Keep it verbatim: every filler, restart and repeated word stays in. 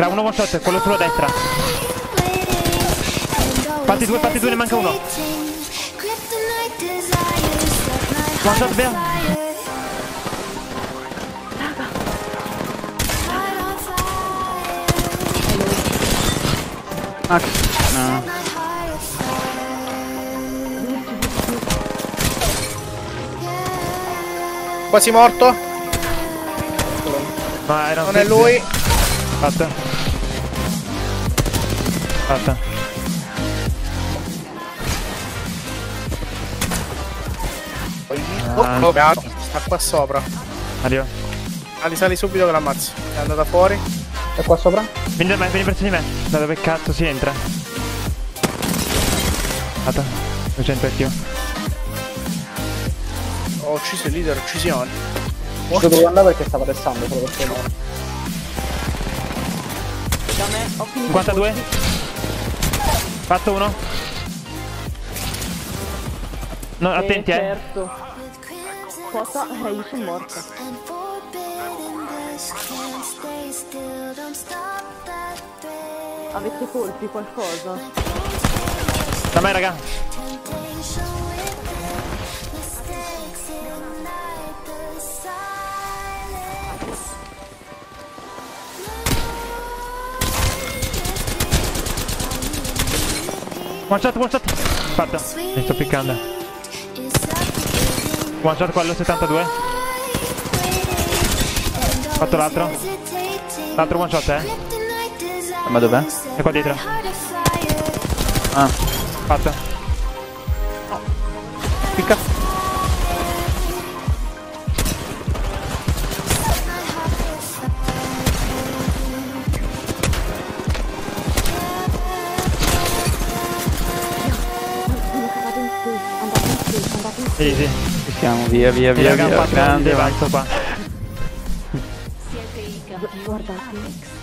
Crea uno one shot, quello sulla destra. Fatti due, fatti due, ne manca uno. One shot via. Max. No. Quasi morto. Ma era Non è lui. Fatta. Fatta. Oh, oh, beato. Sta qua sopra. Addio. Ali, sali subito che l'ammazzi. È andata fuori. È qua sopra? Vieni da me, vieni verso di me. Da dove cazzo si entra? Fatta. duecento F P O. Ho ucciso il leader, uccisione. Ci dovevo andare perché stava restando solo per quello. Da me ho finito. cinquantadue. Fatto uno. No, attenti, eh. Certo. Cosa? Eh, io sono morta. Avete colpi qualcosa? Da me, raga. One shot, one shot. Fatta. Mi sto piccando. One shot quello, settantadue. Fatto l'altro. L'altro one shot, eh. Ma dov'è? È qua dietro. Ah. Fatta. Picca. Sì, sì. Ci siamo, via, via, via, via. Grande, vai. Qua. Siete i campioni. Guardate.